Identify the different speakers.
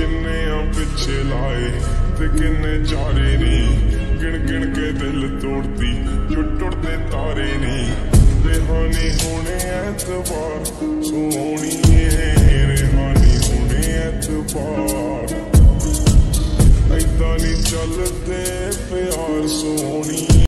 Speaker 1: किन्ने पिछे लाए ते किन्ने चारे नी, गिन गिन के दिल तोड़ती जो टुटते तारे नी। रेहानी होने एतबार सोहणिए, रेहानी होने एतबार, ऐदा नी चलते प्यार सोहणिए।